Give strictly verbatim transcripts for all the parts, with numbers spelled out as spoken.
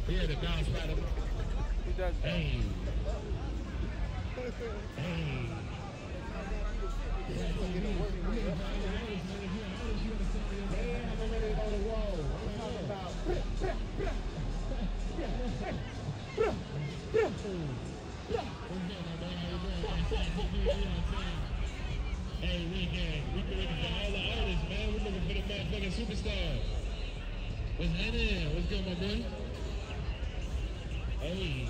Yeah, the bounce by the. He does that. Hey. Hey. He's gonna get a work rate. Yeah, I'm ready to go to roll. I'm talking about. Hey, weekend. We looking for all the artists, man. We're looking for the motherfucking superstars. What's happening? What's good, my boy? Hey.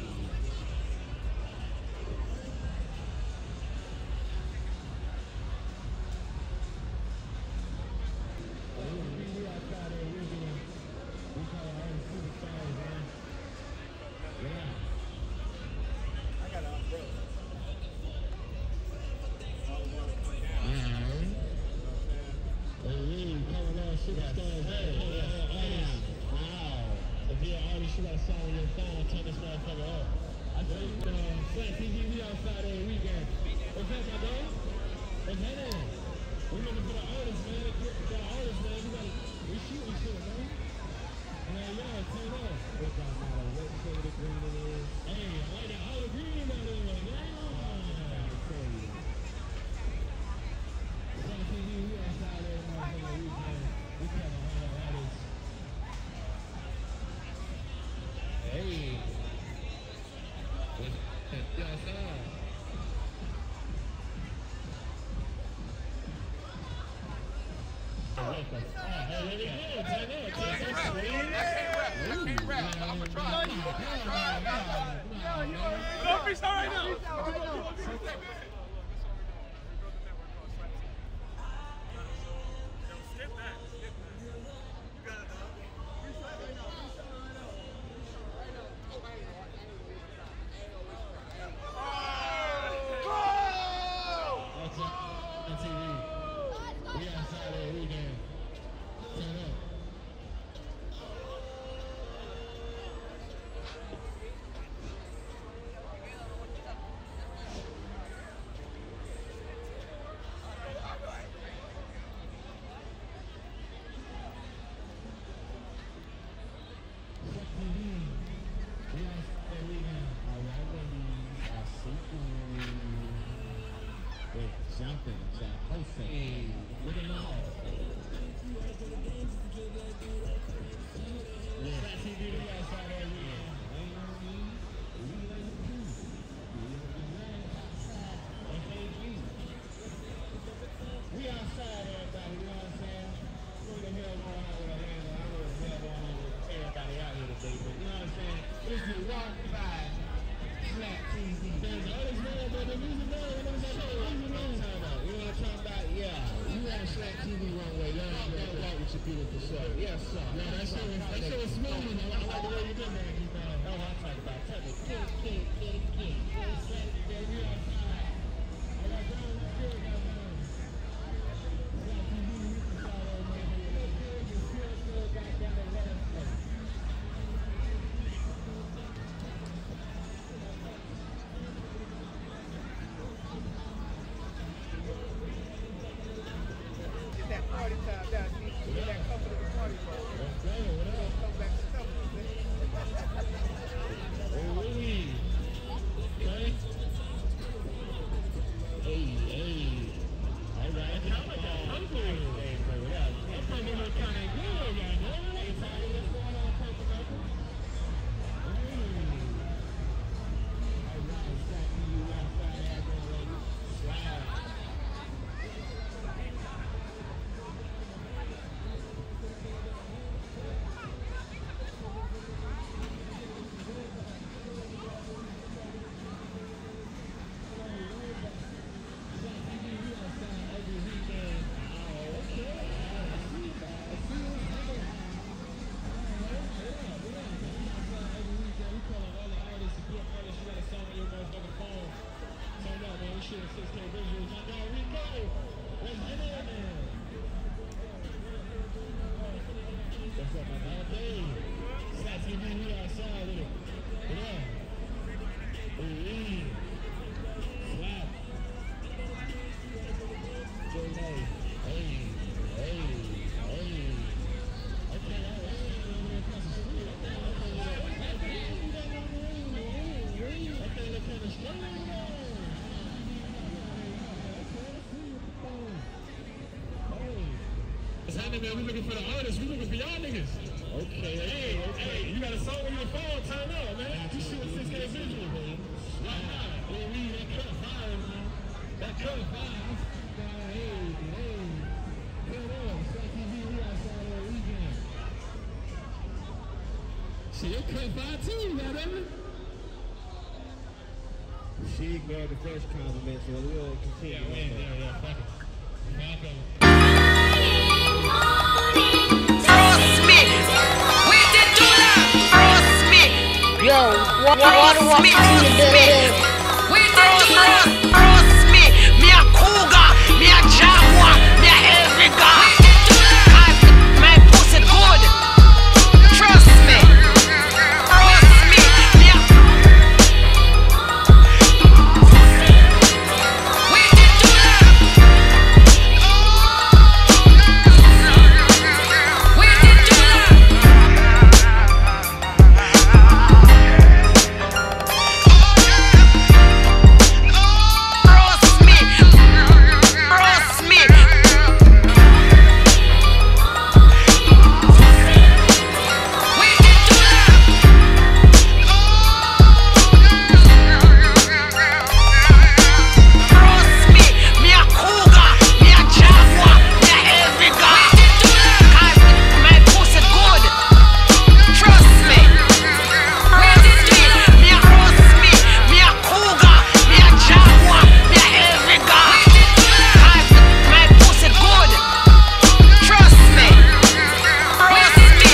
I got an umbrella. Superstars, hey, wow. If you're an artist, you got a song on your phone, turn this motherfucker up. I think uh, Flat T V, we outside every weekend. What's that, my dog? What's happening? We're looking for the artists, man. The artists, man. We gotta, we shoot, we shoot, man. Man, y'all, turn up. It don't matter what shade of green it is. Hey, I like that all the green out there, man. Flat T V, we outside every motherfucking weekend. We got a lot of artists. Hey. What's y'all side? Oh, hey, there we go. Turn up. Turn up. I can't rap. I'm gonna try. Don't freestyle right now. Jumping, hosting. Look at them all. Yeah. Flat T V, we outside every weekend. We outside, everybody, you know what I'm saying? What the hell going on with Atlanta? I don't know what the hell going on with everybody out here today, but you know what I'm saying? This is Walk by Flat T V. There's others man, but the music man, what I'm saying? You know what I'm talking about? You know what I'm talking about? Yeah. You had Flat T V one way. Y'all know that with your beautiful show. Yes, sir. No, that shit was, that shit was smooth. I like the way you did that. That's what I'm talking about. Tell me. Get it, get it, get it, get it. We outside. I got down with good, got down. Flat T V, we can shout out, man. You look good, you feel good, got down and let us know. It's that party time down here. Get that couple of the party time. Okay, what else? Come back to something. Hey, man, we looking for the artists. We looking for y'all niggas. Okay, hey, hey, you got a song on your phone? Turn up, man. You shoot a six K visual, man. Right now. Hey, we that cut fire, man. That cut fire. Hey, hey. Cut up. Shot T V, we outside on the weekend. Shit, your cut fire too, goddammit. She ignored the first compliment, so we'll continue. Yeah, man, yeah, yeah, fuck it. Fuck it. Trust me, we did do that. Trust me, Yo, what, what, what, me, what you did? we did do that. Trust me, me a cougar, me a jaguar, me a every guy. Cause my pussy good. Trust me, trust me, me a. We did do that. We did do Trust me, trust me. We did do Trust me, me a cougar, me a jaguar, me a every guy. Cause my pussy good. Trust me. We did me, me a trust me, me a cougar, me a jaguar, me a every guy. Cause my pussy good. Trust me. Trust me.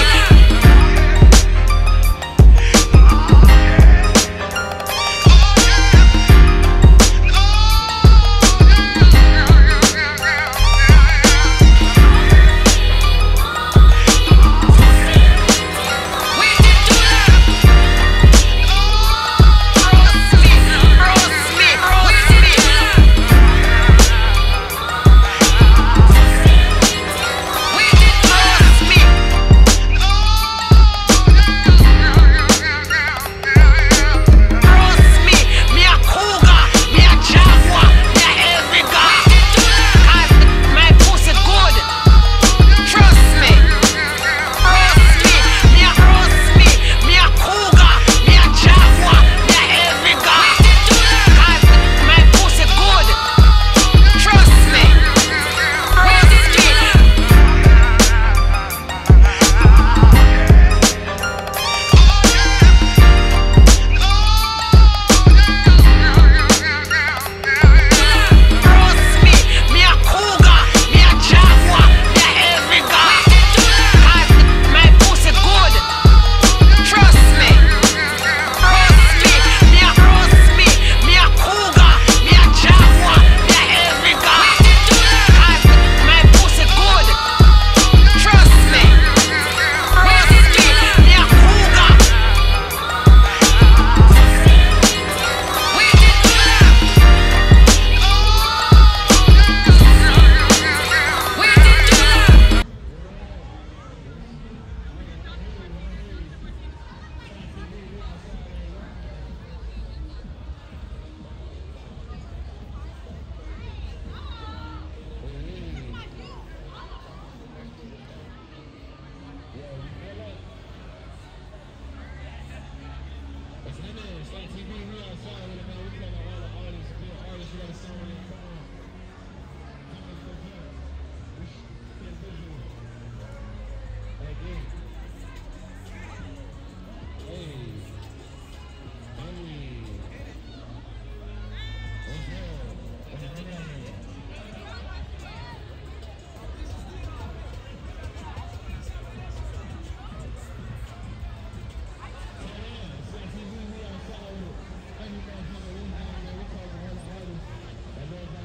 We did do that. Trust me, trust me, we did it. We did trust me. Trust me, me a cougar, me a jaguar, me a every guy. Cause my pussy good. Trust me. Trust me, me a trust me, me a cougar, me a jaguar, me a every guy. Cause my pussy good. Trust me. Trust me. Trust me, me a cougar, me a jaguar, me a every guy. Cause my pussy good. Trust me. Trust me, me a trust me, me a cougar, me a jaguar, me a every guy. Cause my pussy good. Trust me. Trust me, me a cougar. We did do that. We did do that. It's in there. It's like T V, we outside with it, man. We calling all the artists. If you're an artist, you got a song on your phone. Come and go get it. We should get a visual. Like this. Hey. Hey. What's up? What's up? It's like T V, we outside with it. Thank you guys for the weekend, man. We calling all the artists. That goes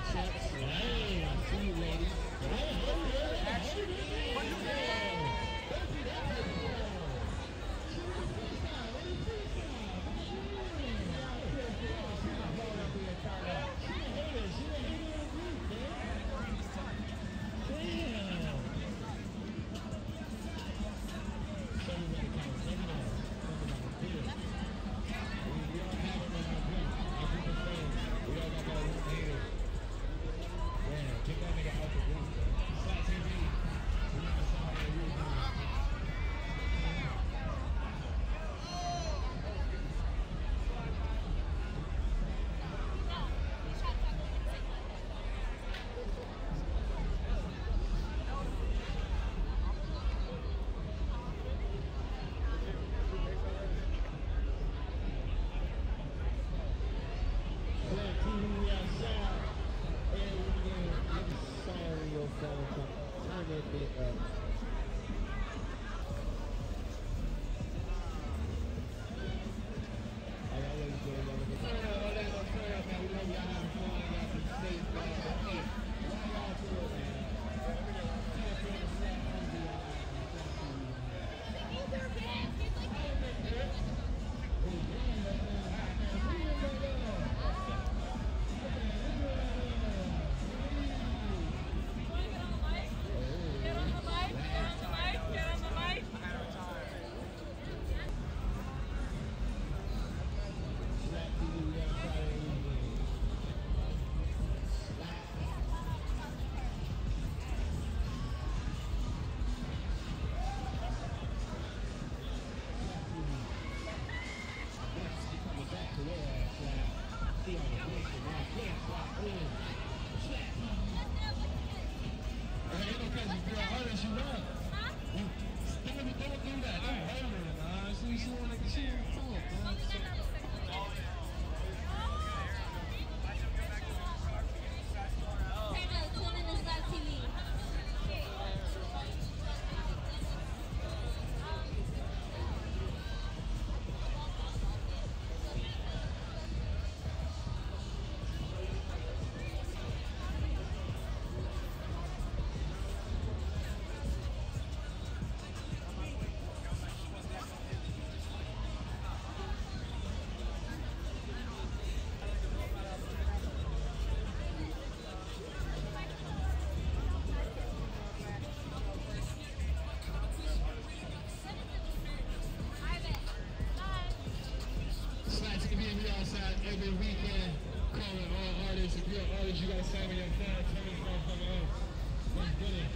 Every weekend, calling all artists. If you're an artist, you gotta sign with your phone. Turn this motherfucker on. Let's get it.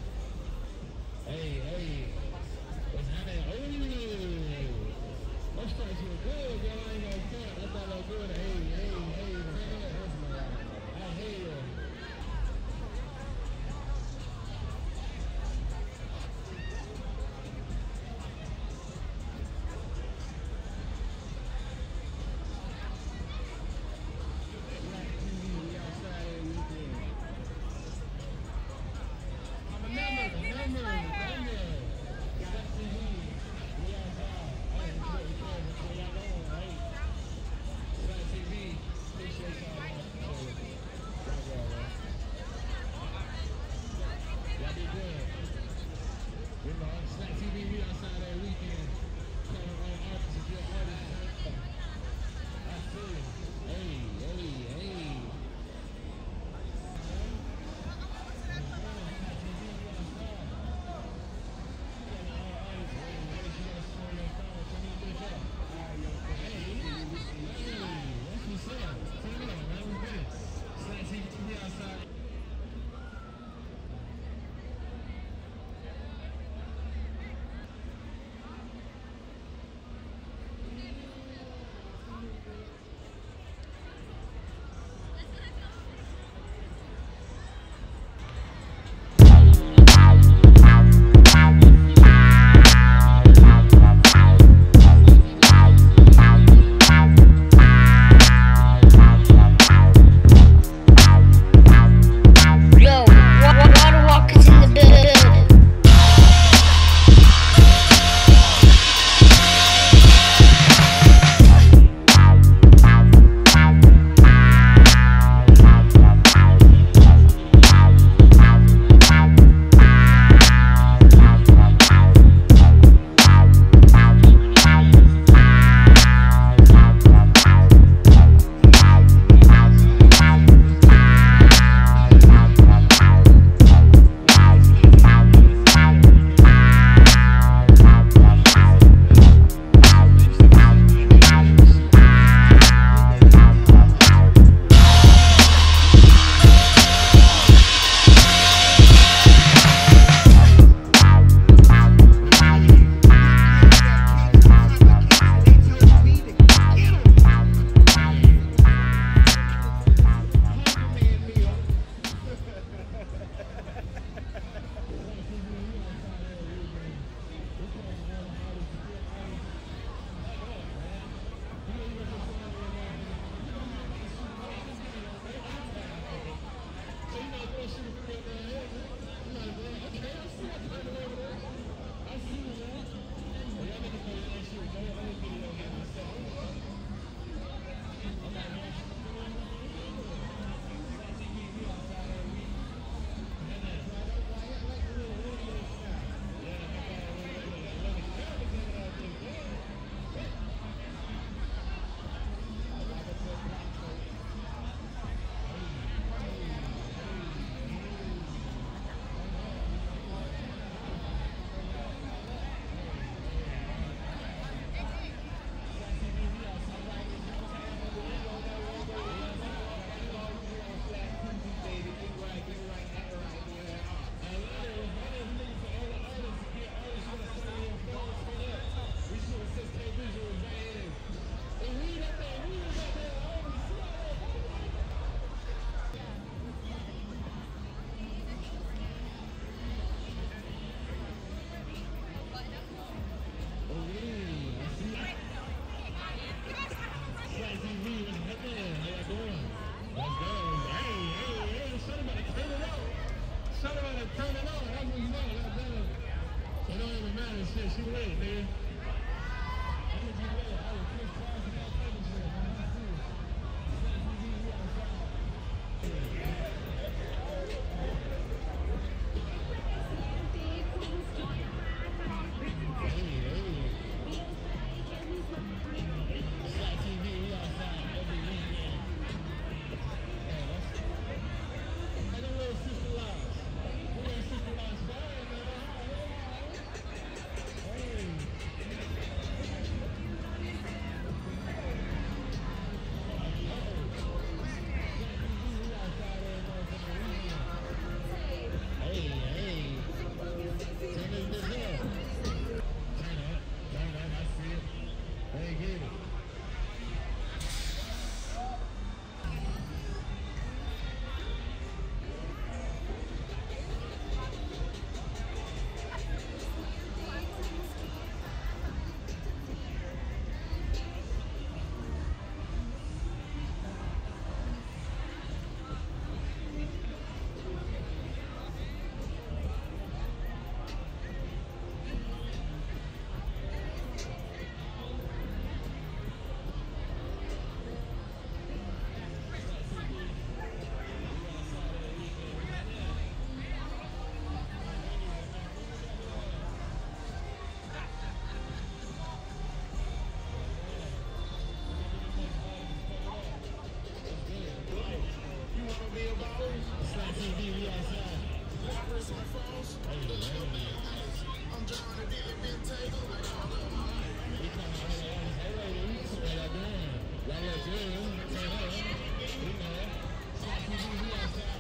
Hey, hey. What's happening? Oh, those strikes were good, girl. I ain't gonna front. I thought they were good. Hey, hey, hey, man. I hate you.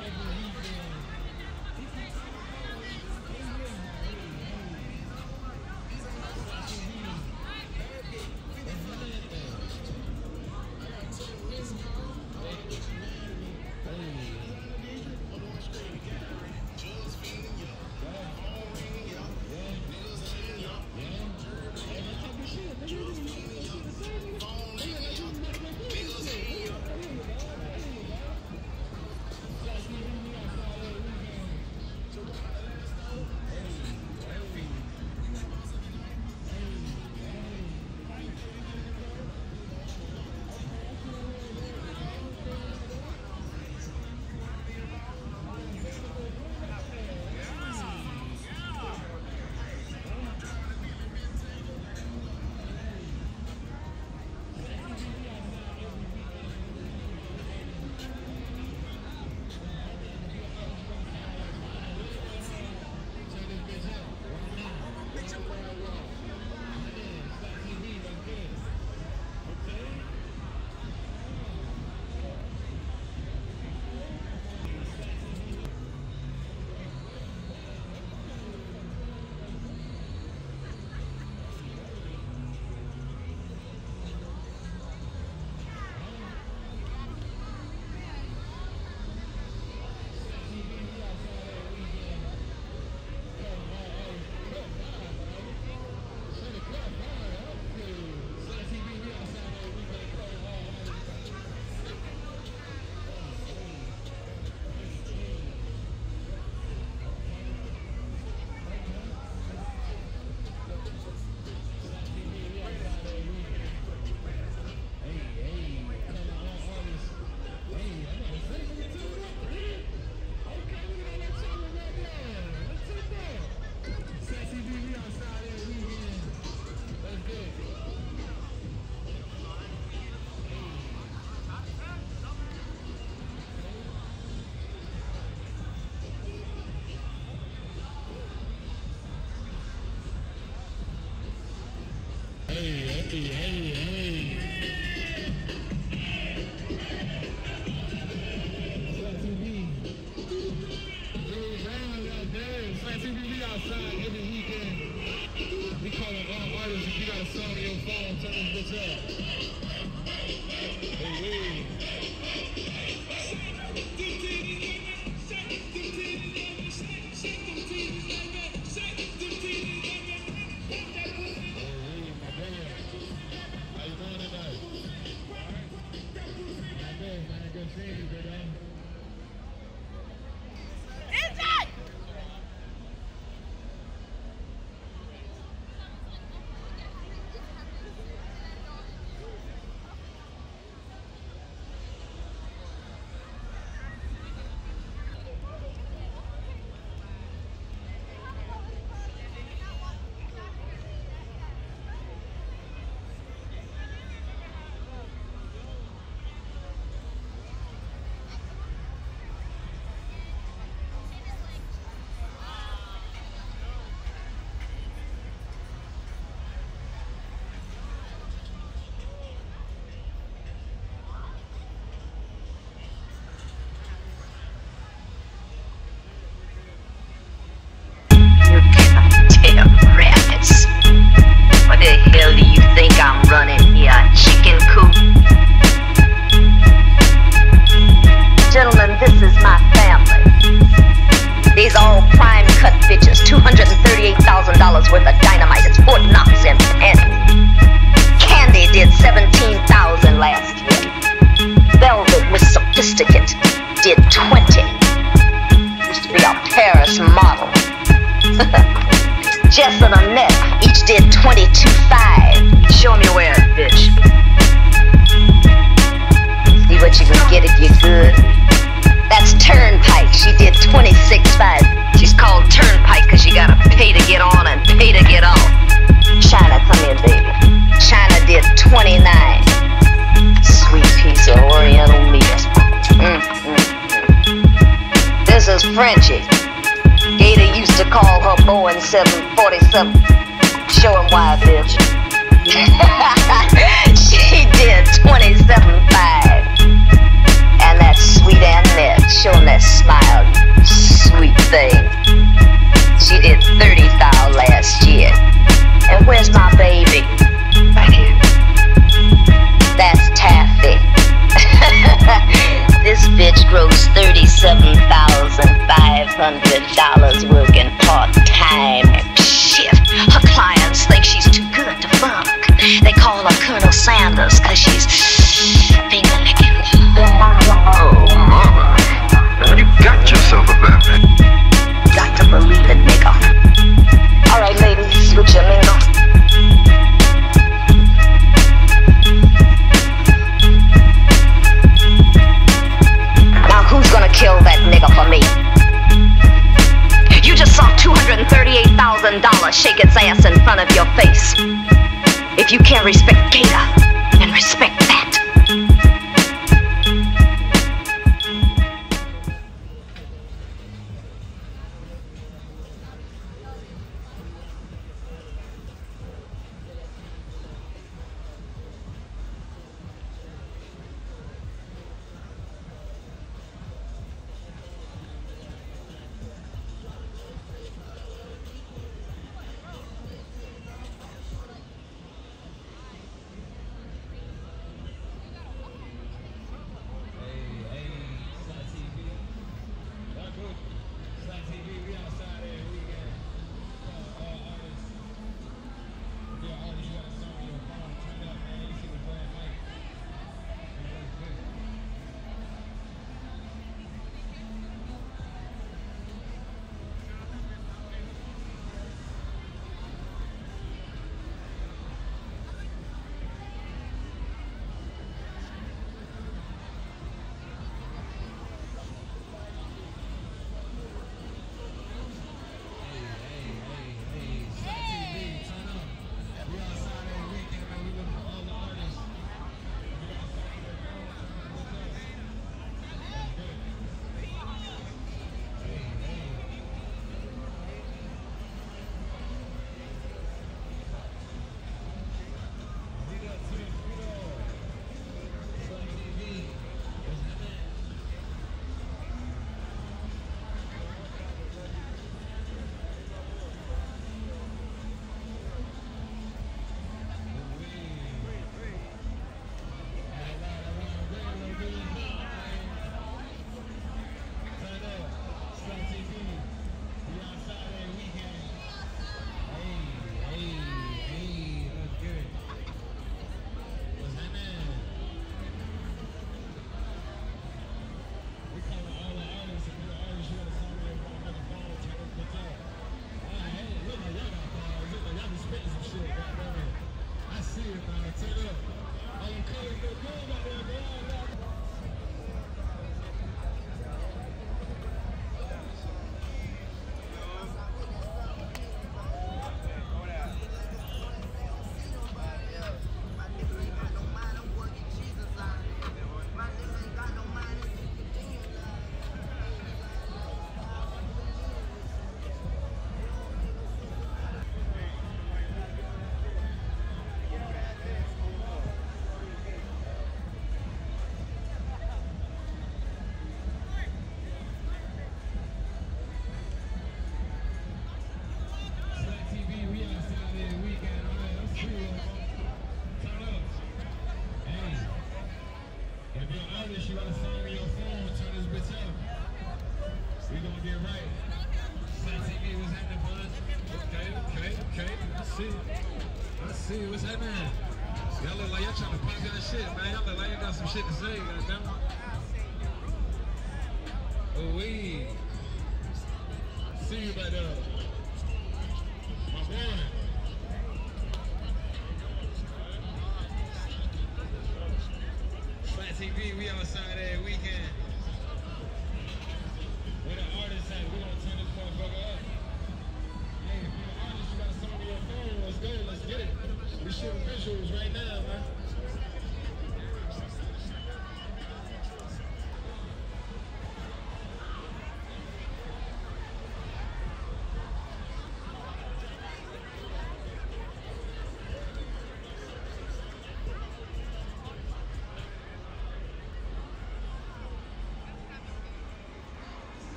Hey, hey, hey. Flat T V. Dude, man, goddamn. Flat T V, we outside every weekend. We calling all artists. If you got a song on your phone, turn this bitch up. Hey, hey. What the hell do you think I'm running here? A chicken coop? Gentlemen, this is my family. These all prime cut bitches. two hundred thirty-eight thousand dollars worth of dynamite. It's Fort Knox and Penny. Candy did seventeen thousand last year. Velvet with Sophisticate did twenty. Used to be a Paris model. Jess and Annette each did twenty-two five. Show me where, bitch. See what you can get if you're good. That's Turnpike. She did twenty-six five. She's called Turnpike because you gotta pay to get on and pay to get off. China, come here, baby. China did twenty-nine. Sweet piece of Oriental meat. Mm, mm, mm. This is Frenchie. Gator used to call her Boeing seven forty-seven. Show him why, bitch. She did twenty-seven five. And that sweet Annette, show him that smile. Edge grows thirty-seven thousand five hundred dollars working part-time. Shit, her clients think she's too good to fuck. They call her Colonel Sanders cause she's finger licking. Oh, mama. You got yourself a baby. Got to believe it, nigga. Alright, ladies, switch your mingle. Now who's gonna kill that nigga for me? You just saw two hundred thirty-eight thousand dollars shake its ass in front of your face. If you can't respect Gator, then respect that. You got a song on your phone, turn this bitch up. We gonna get right. Flat T V, what's happening, bud? Okay, okay, okay. I see. I see. What's happening? Y'all look like y'all trying to pop y'all shit, man. Y'all look like y'all got some shit to say, goddamn. Oh, we. See you back there. My boy. Flat T V, we outside every weekend. Where the artists at? We gonna turn this motherfucker up. Hey, if you're an artist, you got a song on your phone, let's go, let's get it. We shooting visuals right now, man.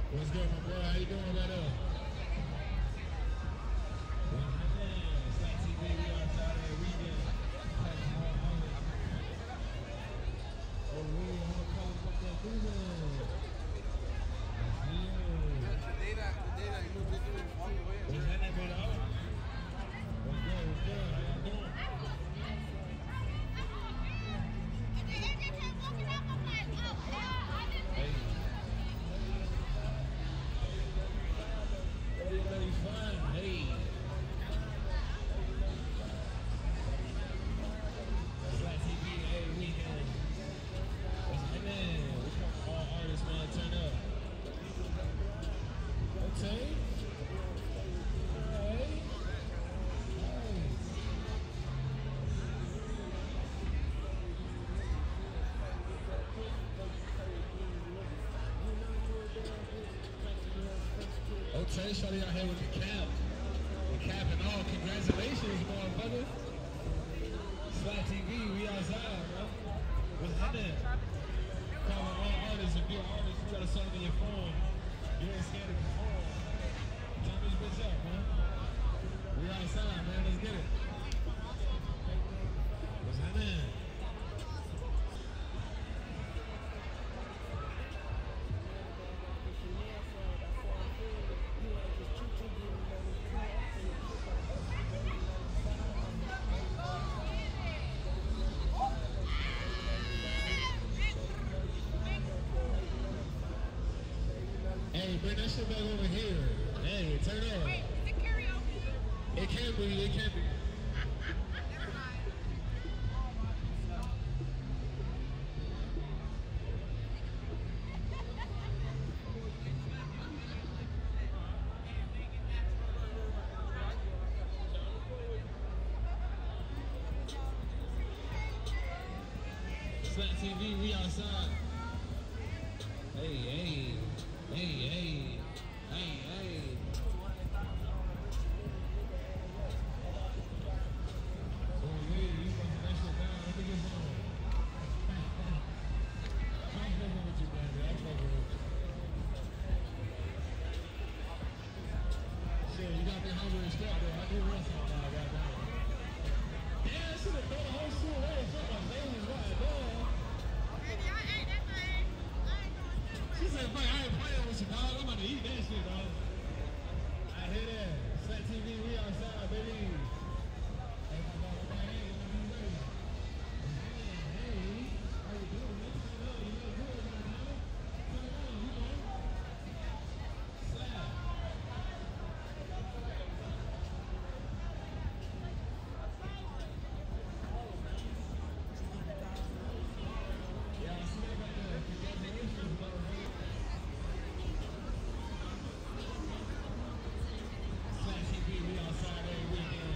What's good, my boy? How you doing right now? Slack T V, we outside there. We get oh, we on the color fuck that through there. The day that the day that you moved into it, walked away. What's happening, bro? What's good? What's good? How y'all doing? Hey. Everybody's fine. Hey. Slack T V, hey, weekend. What's happening? We come all artists, man. Turn up. Okay. All right. Okay, shawty out here with the cap. The cap and all. Congratulations, motherfucker. Slack T V, we outside, bro. What's happening? Calling all artists. If you're an artist, you got a song in your phone. You ain't scared to perform. Turn this bitch up, man. We outside, man. Let's get it. What's happening? Hey, bring that shit back over here. Hey, turn up. Wait, is it karaoke? It can be, it can be. Never mind. Slack T V, we outside. Hey, hey, hey, hey, hey, hey. Oh, yeah, you fucking that shit down. Let me get some. I'm fucking with you, baby. I'm fucking with you. Shit, you got me hungry as fuck, though. I do rest on my goddamn. Yeah, I should have thrown the whole shoe away. Fuck my baby, right there. Baby, I ate that thing. I ain't going to do She it. said, fuck, I ain't playing with you, dog. I'm about to eat that shit, dog. I hear that. Slack T V, we outside, baby. Hey, my dog, hey, hey, you ready? Hey, hey, how you doing, man? Turn up, you look good, man, man. Turn on, you know. Slack. Yeah, I see that back there. Congratulations, motherfucker. Slack T V, we outside every weekend.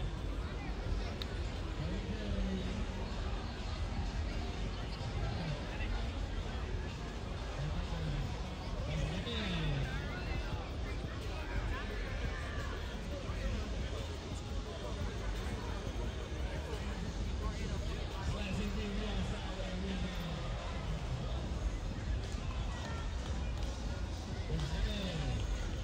Slack T V, we outside every weekend. What's happening?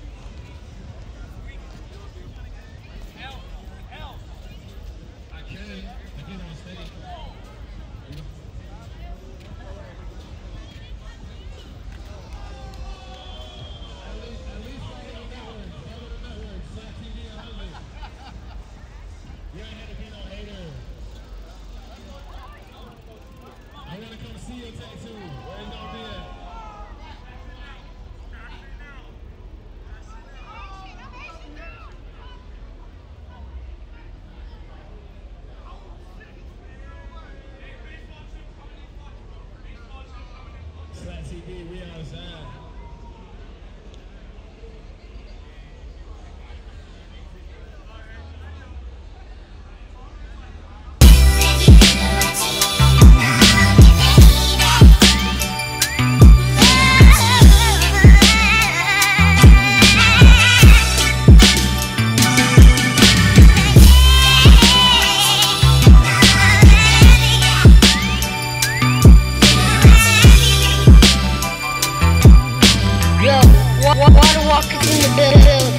I can. I get on stage. You know? At least, at least follow the network. Follow the network. Slack T V one hundred. You ain't had to be no hater. I want to come see your tattoo. Where you gonna be at? Slack T V, we outside. Marcus in the building.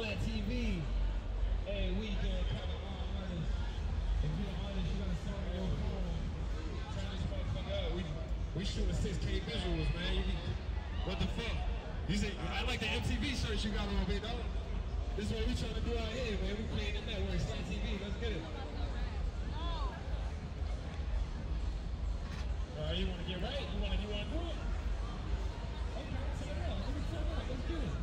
Slat T V. Hey, weekend coming on artists. If you're an artist, you got a song on your phone. Turn this motherfucker up. We we shooting six K visuals, man. You be, what the fuck? You say I like the M T V shirts you got on, big dog. This is what we trying to do out here, man. We playing the network, Slat T V. Let's get it. Uh, you want to get right? You want to? You want to do it? Okay, turn it up. Let me turn it up. Let's get it.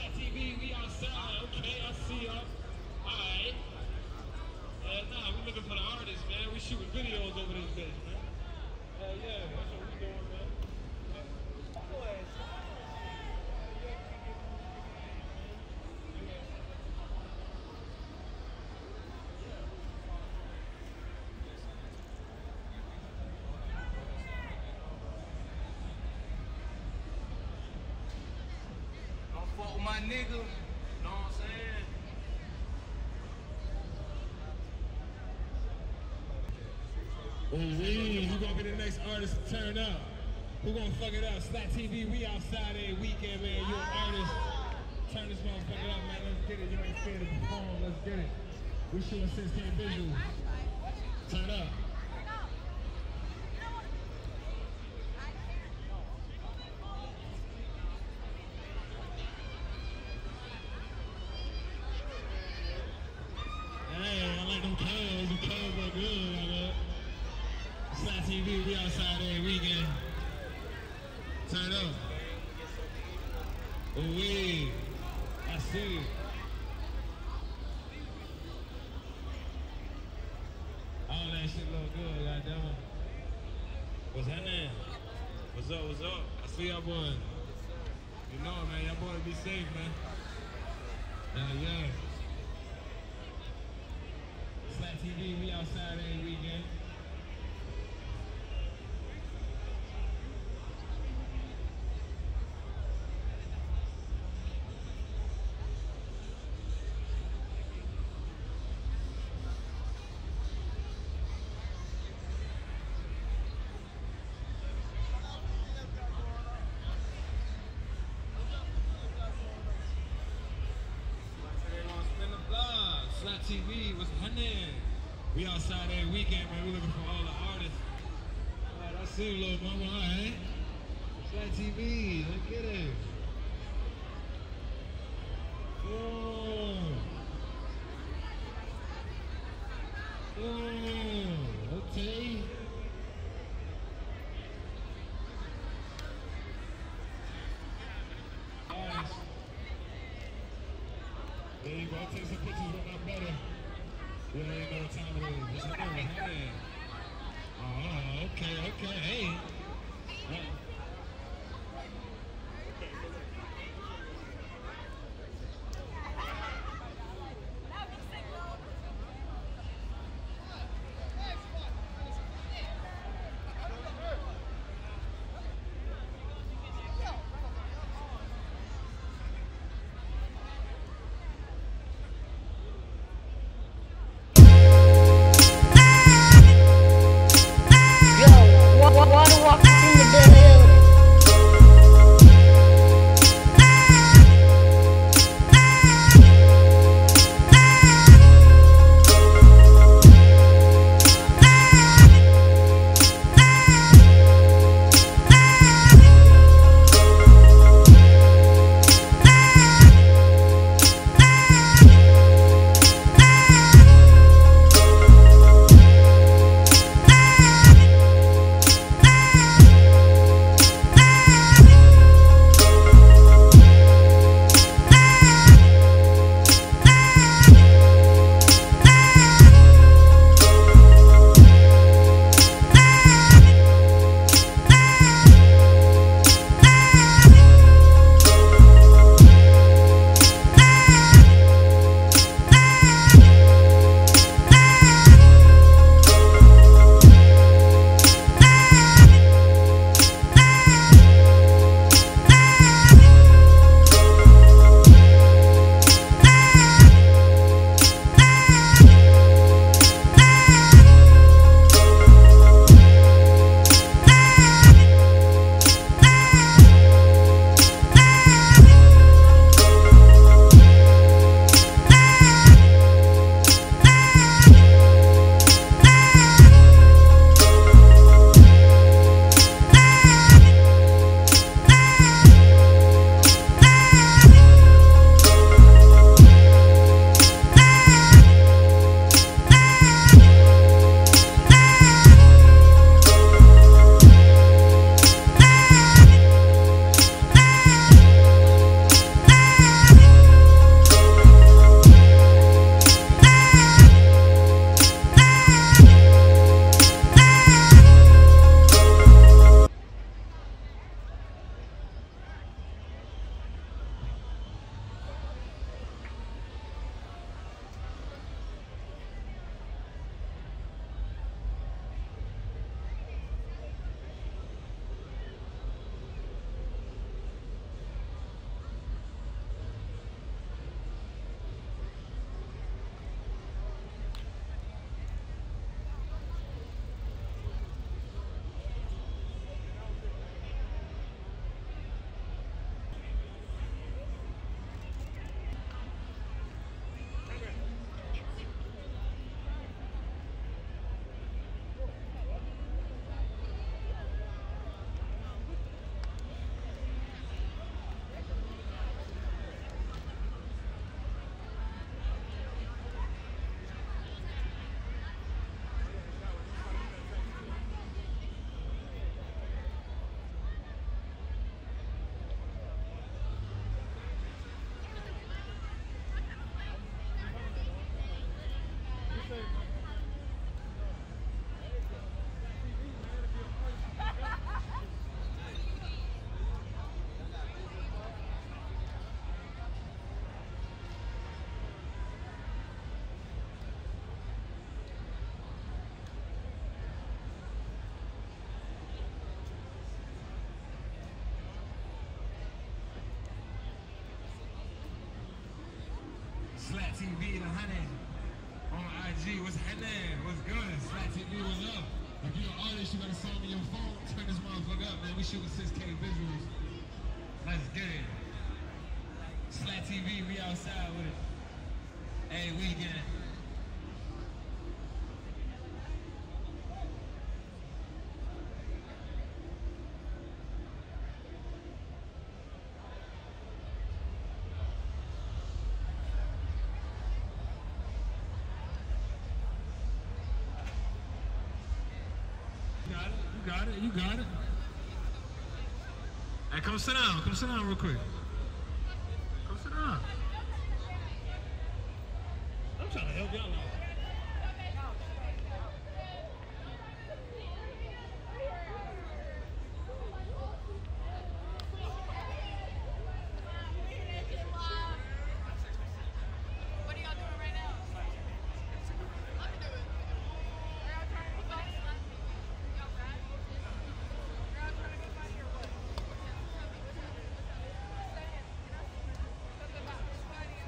Slat T V, we outside. Okay, I see y'all. Alright. Uh, nah, we looking for the artists, man. We shooting videos over this bitch, man. Hell yeah, that's what we doing, man. Don't fuck with my nigga. Know what I'm saying? Ooh, who gonna be the next artist to turn up? Who gonna fuck it up? Slat T V, we outside every weekend, man. You an artist. Turn this motherfucker up, man. Let's get it. You ain't scared to perform. Let's get it. We shooting sixteen visuals. Turn up. Hey, I like them clothes. The clothes look good, I love. Slat T V, we outside every weekend. Turn up. Oh, wait. I see it. All that shit look good, goddamn. What's happening? What's up, what's up? I see y'all boys. You know it, man. Y'all boys be safe, man. Yeah, yeah. Slat T V, we outside every weekend. Slat T V, what's happening? We outside every weekend, man. We looking for all the artists. All right, I see you, little mama, all right? Slat T V, let's get it. Oh. Oh, okay. Artists. There you go, take some pictures with my brother. We don't even know what time it is. What's happening? Hey. Oh, okay, okay, hey. Right. Yo, wa- wa- water walk in the building. Slack T V, the honey. On I G, what's happening? What's good? Slack T V, what's up? If you're an artist, you got a song on your phone, turn this motherfucker up, man. We shooting six K visuals. Let's get it. Slack T V, we outside with it. Hey, weekend. You got it, you got it. Hey, come sit down, come sit down real quick. Come sit down. I'm trying to help y'all out. What are y'all doing right now? Let me do it. Are y'all trying to go find y'all rad? Y'all trying to go find your what? Something about Spidey.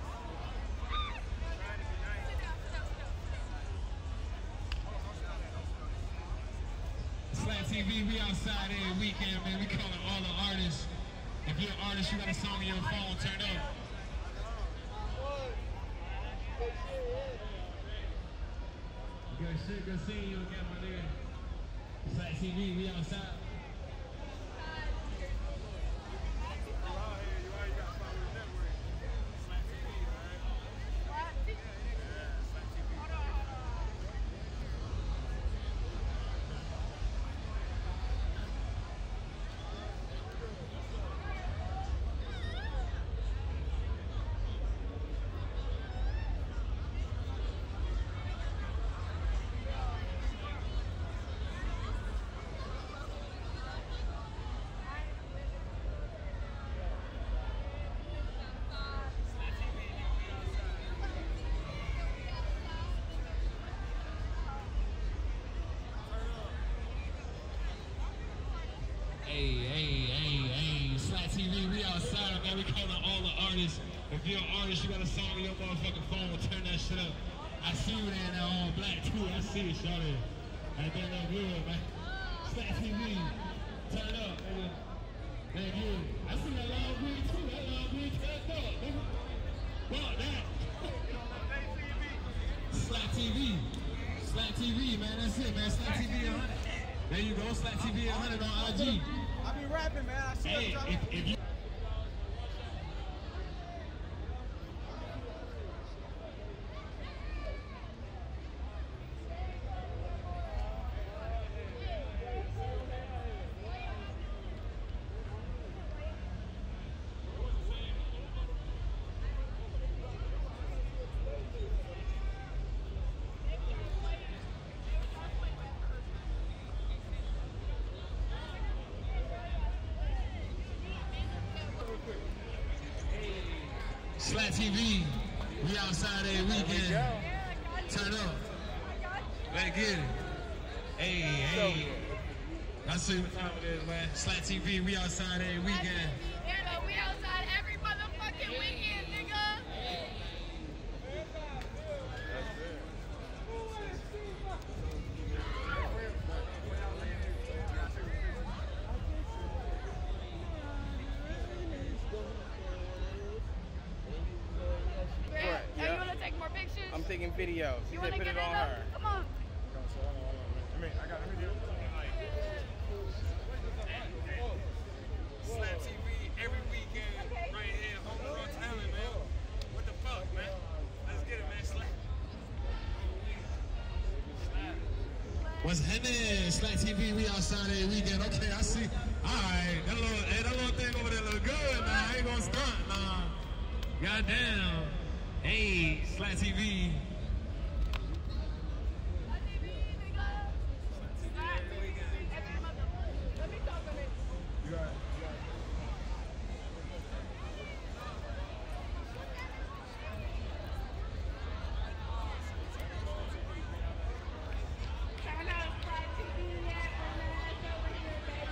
Sit down, sit down, sit down. Slack T V, we outside every weekend, man. We calling all the artists. If you're an artist, you got a song on your phone, turn up. Good shit, good seeing you again, my nigga. Slack T V, we outside. Hey, hey, hey, hey, Slack T V, we outside, man. We calling all the artists. If you're an artist, you got a song on your motherfucking phone, turn that shit up. I see you there in that all black too. I see it, shawty. That thing look good, man. Slack T V, turn up, nigga. That good. I see that long green too. That long green turned up, nigga. Fuck that. Slack T V. Slack T V, man. That's it, man. Slack T V one hundred. There you go, Slack T V one hundred on I G. I be rapping, man. I see Hey, what if, if you... Slack T V, we outside every weekend. Turn up. Let's get it. Hey, hey. I see what time it is, man. Slack T V, we outside every weekend. Yeah, but we outside every motherfucking weekend, nigga. Are you want to take more pictures? I'm taking video. She You said want to put get it in on them? her. Come on. I mean, I got let me do it. Slack T V every weekend, right here, homegrown talent, man. What the fuck, man? Let's get it, man. Slack. What's happening? Slack T V, we outside every weekend. Okay, I see. All right, that little, hey, that little thing over there look good, man. I ain't gonna stunt, nah. Goddamn. Hey, Slack T V. Let me talk to me. You got it. Turn on Slack T V yet, and then it's over here, baby.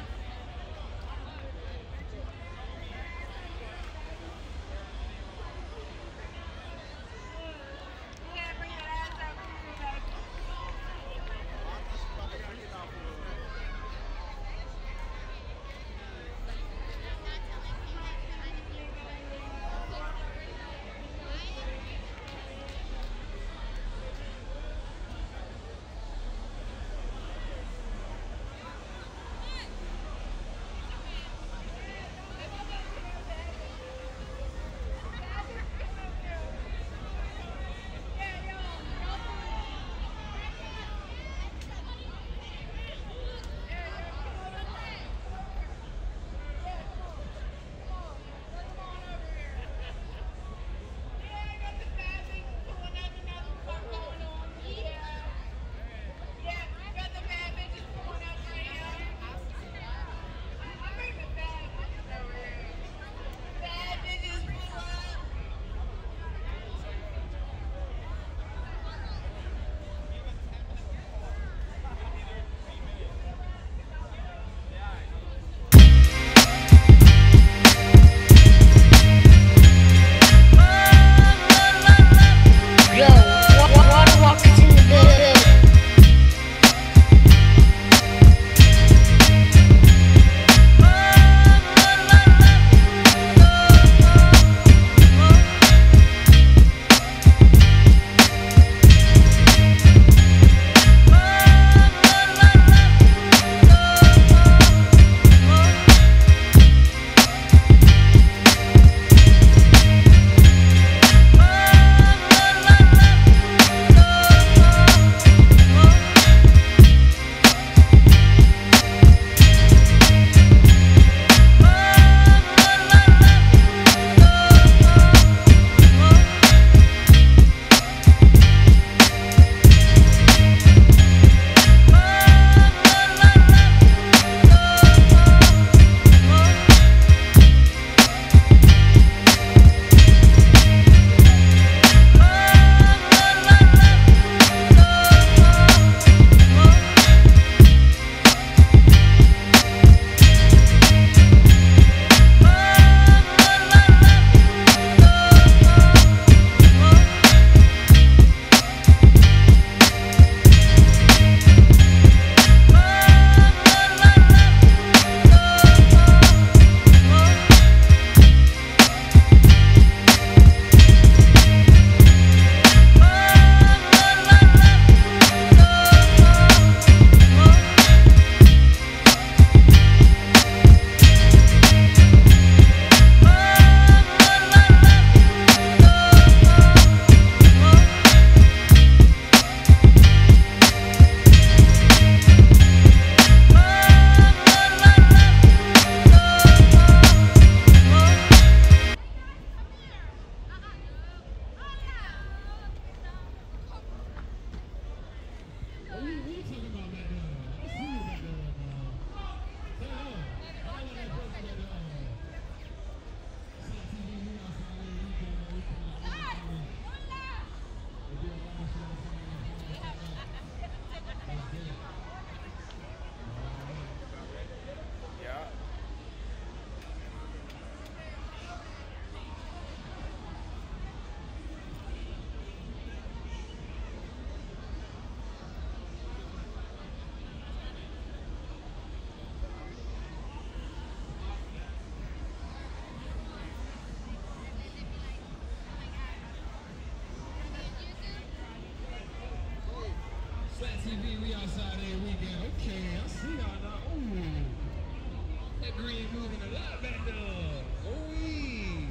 outside every weekend. Okay, I see y'all now. Ooh. That green moving a lot back there. Ooh.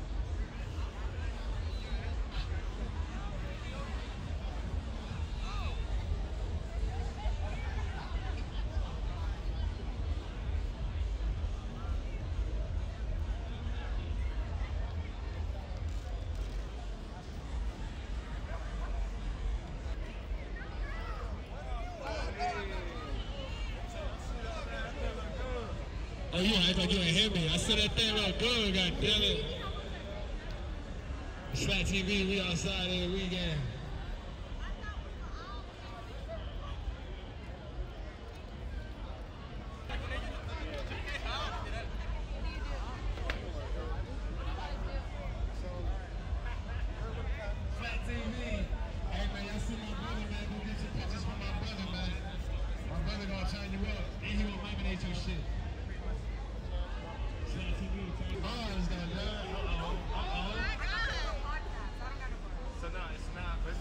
Oh, you act like you ain't hear me. I said that thing real good, god damn it. Swag T V, we outside every weekend. Swag T V. Hey man, y'all see my brother, man. Go get your pictures from my brother, man. My brother gonna turn you up, and he gonna laminate your shit. Bars got done. Uh-oh. Uh-oh. So no, it's not. But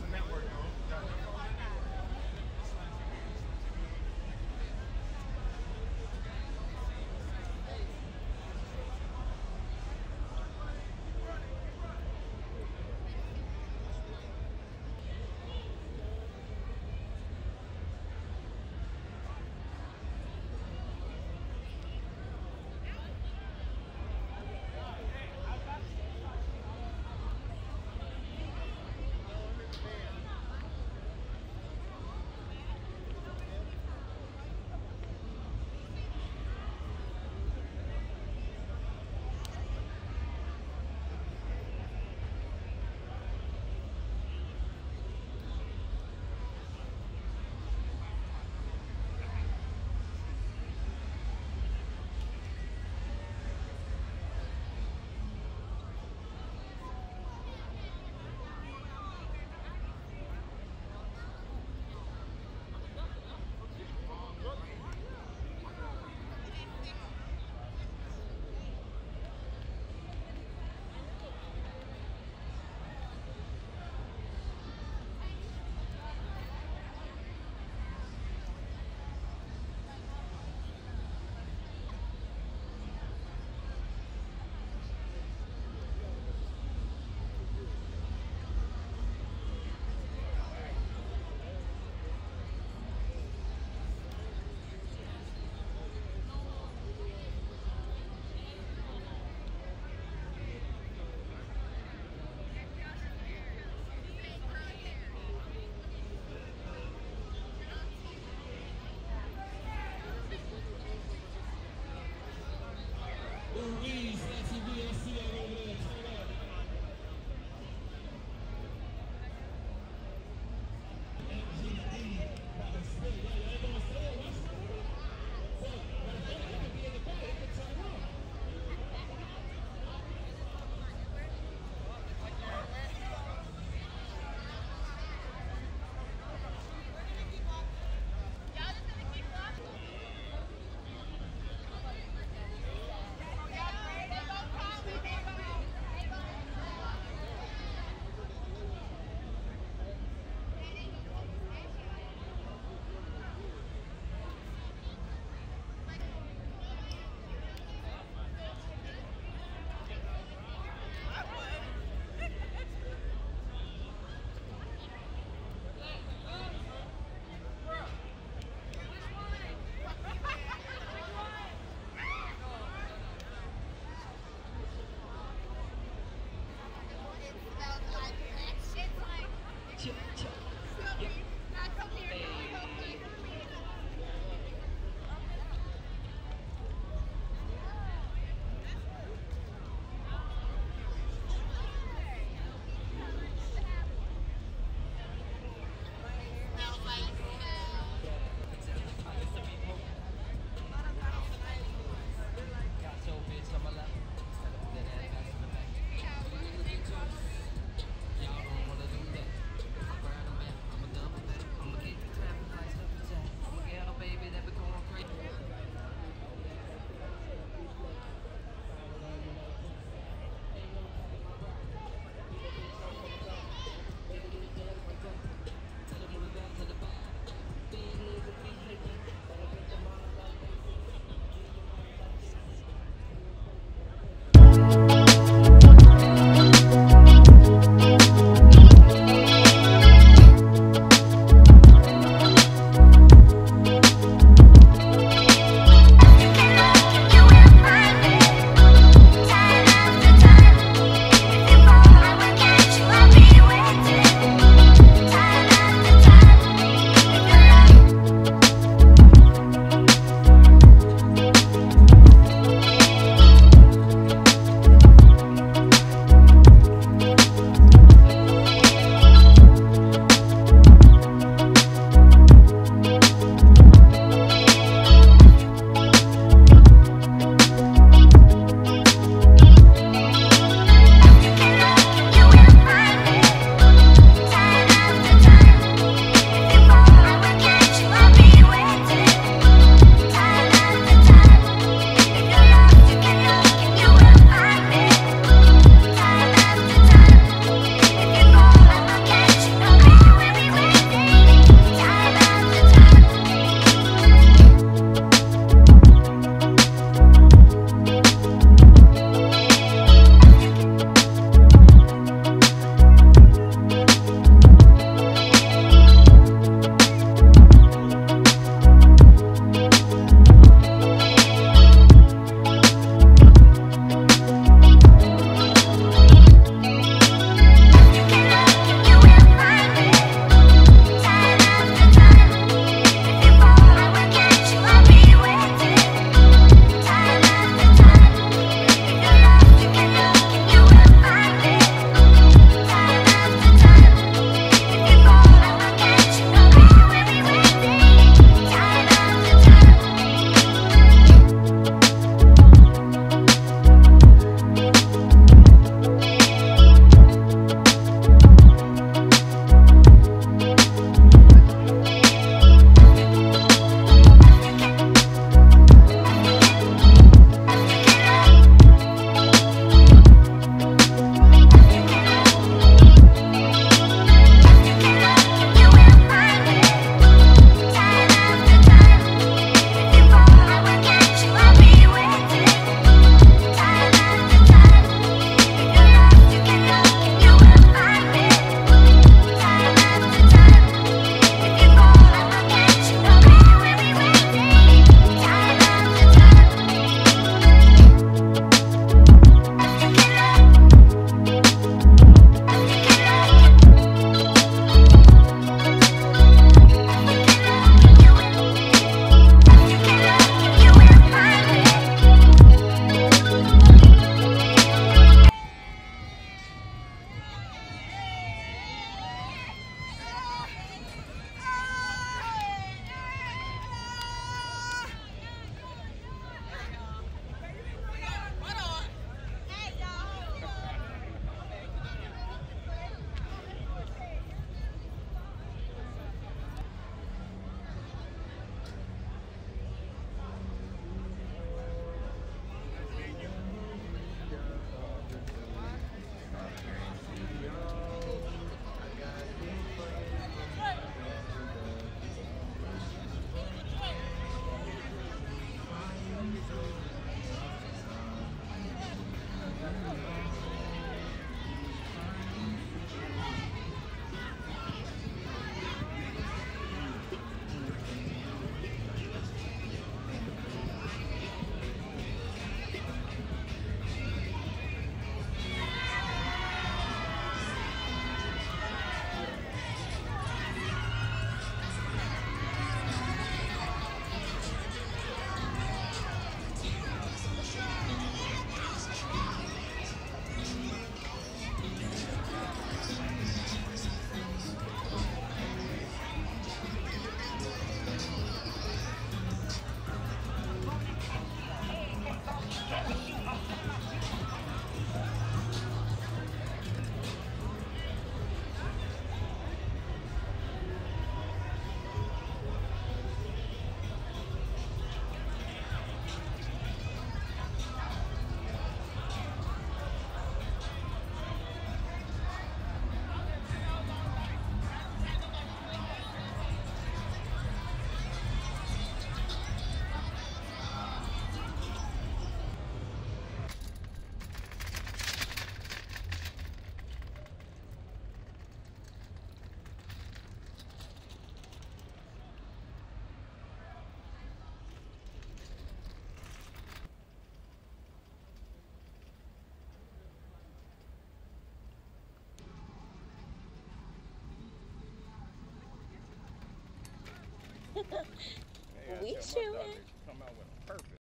They gotta We tell my chillin'. daughter she come out with a purpose.